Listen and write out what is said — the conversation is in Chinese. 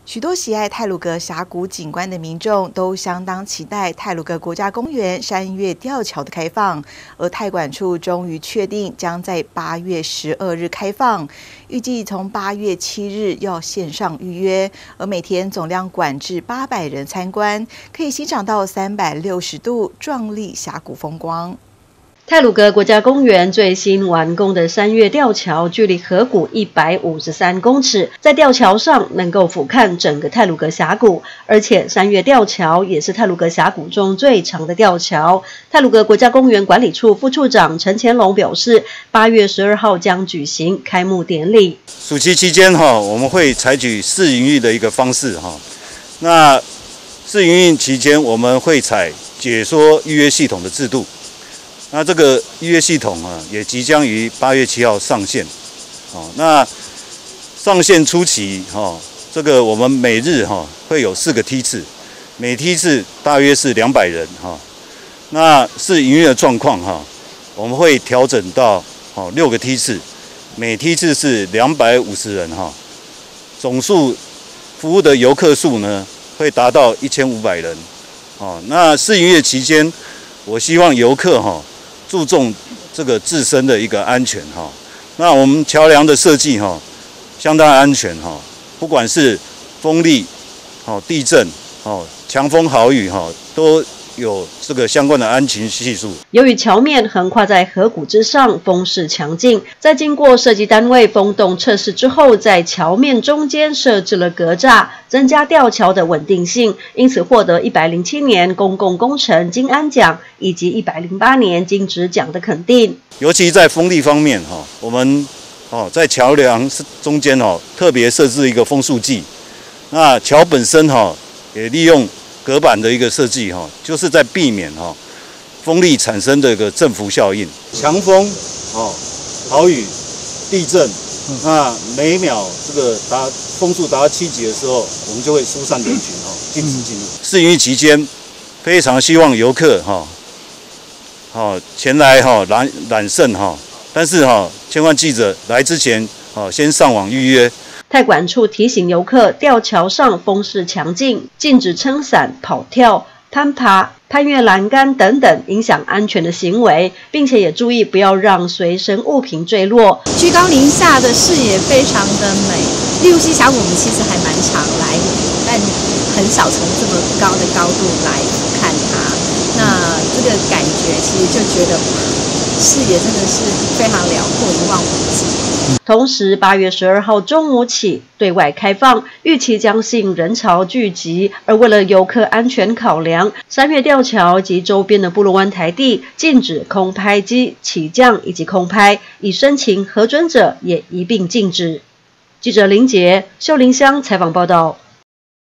许多喜爱太鲁阁峡谷景观的民众都相当期待太鲁阁国家公园山岳吊桥的开放，而太管处终于确定将在8月12日开放，预计从8月7日要线上预约，而每天总量管制800人参观，可以欣赏到360度壮丽峡谷风光。 太鲁阁国家公园最新完工的山岳吊桥，距离河谷153公尺，在吊桥上能够俯瞰整个太鲁阁峡谷，而且山岳吊桥也是太鲁阁峡谷中最长的吊桥。太鲁阁国家公园管理处副处长陈乾隆表示，8月12号将举行开幕典礼。 暑期期间我们会采取试营运的一个方式那试营运期间，我们会采解说预约系统的制度。那这个预约系统也即将于8月7号上线。那上线初期这个我们每日会有4个梯次，每梯次大约是200人那是营运的状况我们会调整到6个梯次，每梯次是250人总数服务的游客数呢会达到1500人那试营业期间，我希望游客注重这个自身的一个安全那我们桥梁的设计相当安全不管是风力地震强风豪雨都有这个相关的安全系数。 由于桥面横跨在河谷之上，风势强劲，在经过设计单位风洞测试之后，在桥面中间设置了格栅，增加吊桥的稳定性，因此获得107年公共工程金安奖以及108年金质奖的肯定。 尤其在风力方面我们在桥梁中间特别设置一个风速计，那桥本身也利用隔板的一个设计就是在避免风力产生的一个振幅效应。强风豪雨地震那每秒这个风速达到7级的时候，我们就会疏散人群禁止进入。试营运期间非常希望游客前来揽胜但是千万记着来之前先上网预约。 太管处提醒游客，吊桥上风势强劲，禁止撑伞、跑跳、攀爬、攀越栏杆等等影响安全的行为，并且也注意不要让随身物品坠落。 居高临下的视野非常的美，例如溪峡谷我们其实还蛮常来，但很少从这么高的高度来看它。那这个感觉其实就觉得视野真的是非常辽阔，一望无际。 同时，8月12号中午起对外开放，预期将吸引人潮聚集。而为了游客安全考量，山岳吊桥及周边的部落湾台地禁止空拍机起降以及空拍，已申请核准者也一并禁止。记者林杰、秀林乡采访报道。